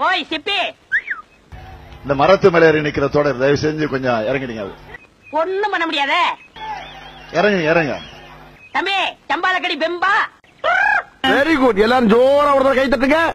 ஓய் சிப்பி, இந்த மரத்து மேல ஏறி நிக்கிற தொடர் தயவு செஞ்சு கொஞ்சம் இறங்கிடுங்க. ஒண்ணும் பண்ண முடியாத. இறங்குங்க இறங்க. தம்பி சம்பாலக்கடி பெம்பா. Very good. எல்லாரும் ஜோரா ஒரு கை தட்டுங்க.